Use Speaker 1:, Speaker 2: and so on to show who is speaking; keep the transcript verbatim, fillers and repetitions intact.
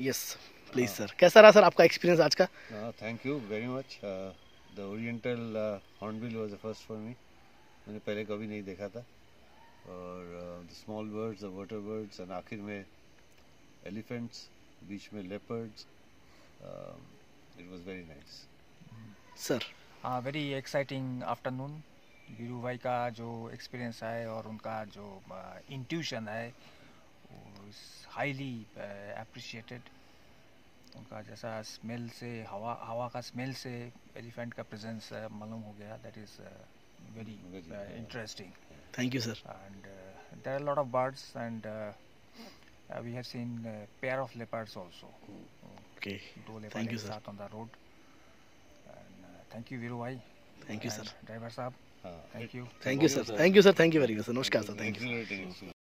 Speaker 1: Yes please sir, कैसा रहा sir आपका एक्सपीरियंस आज का?
Speaker 2: Thank you very much. The oriental hornbill was the first for me. मैंने पहले कभी नहीं देखा था। और the small birds, the water birds, and आखिर में एलिफेंट्स, बीच में leopards. It was very nice
Speaker 1: sir.
Speaker 3: हाँ, वेरी एक्साइटिंग आफ्टरनून। वीरू भाई का जो एक्सपीरियंस है और उनका जो इंट्यूशन है वो हाईली अप्रिशिएटेड। उनका जैसा स्मेल से, हवा हवा का स्मेल से एलिफेंट का प्रेजेंस मालूम हो गया। That is very interesting.
Speaker 1: Thank you sir.
Speaker 3: And there are lot of birds and we have seen pair of leopards also.
Speaker 1: Okay,
Speaker 3: दो लेपर्ड
Speaker 1: थैंक यू
Speaker 3: एक
Speaker 1: सर।
Speaker 3: साथ on the road. Thank you Veeru भाई।
Speaker 1: Thank you sir.
Speaker 3: Driver साहब, thank you.
Speaker 1: Thank you sir. Thank you sir. Thank you very much sir. नमस्कार sir. Thank you.